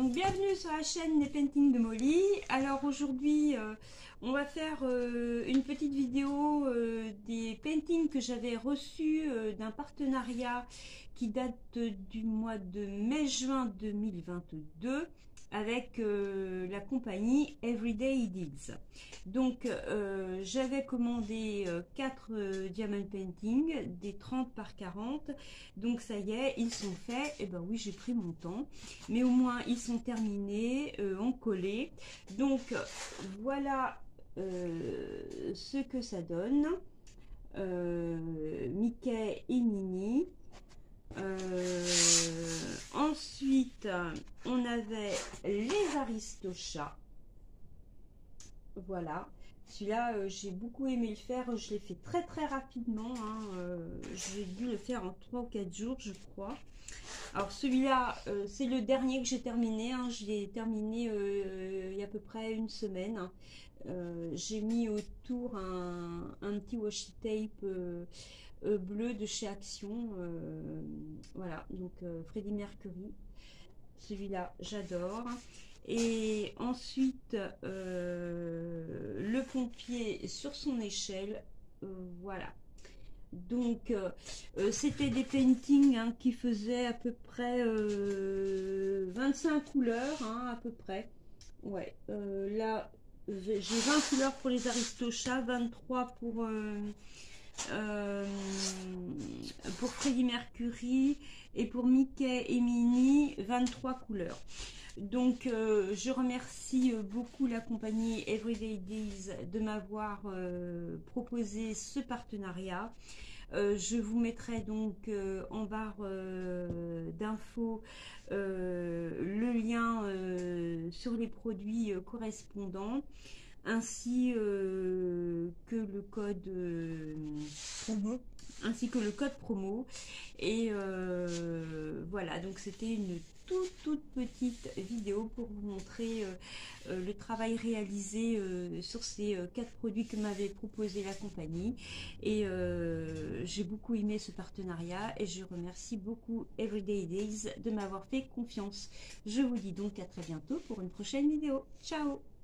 Donc bienvenue sur la chaîne des Paintings de Molly. Alors aujourd'hui on va faire une petite vidéo des paintings que j'avais reçus d'un partenariat qui date du mois de mai-juin 2022 avec la compagnie Everyday Deals. Donc j'avais commandé 4 diamond paintings, des 30 par 40. Donc ça y est, ils sont faits. Et ben oui, j'ai pris mon temps, mais au moins ils sont terminés, en collé. Donc voilà ce que ça donne. Mickey et Minnie. Ensuite on avait les Aristochats. Voilà, celui-là j'ai beaucoup aimé le faire. Je l'ai fait très rapidement, hein. J'ai dû le faire en 3 ou 4 jours je crois. Alors celui-là c'est le dernier que j'ai terminé, hein. Je l'ai terminé il y a à peu près une semaine. J'ai mis autour un petit washi tape bleu de chez Action. Voilà, donc Freddie Mercury, celui-là j'adore. Et ensuite le pompier sur son échelle. Voilà, donc c'était des paintings, hein, qui faisaient à peu près 25 couleurs, hein, à peu près. Ouais, là j'ai 20 couleurs pour les Aristochats, 23 pour Freddie Mercury, et pour Mickey et Minnie 23 couleurs. Donc je remercie beaucoup la compagnie Everyday Deals de m'avoir proposé ce partenariat. Je vous mettrai donc en barre d'infos le lien sur les produits correspondants, ainsi que le code promo. Et voilà, donc c'était une toute petite vidéo pour vous montrer le travail réalisé sur ces 4 produits que m'avait proposé la compagnie. Et j'ai beaucoup aimé ce partenariat et je remercie beaucoup Everyday Days de m'avoir fait confiance. Je vous dis donc à très bientôt pour une prochaine vidéo. Ciao!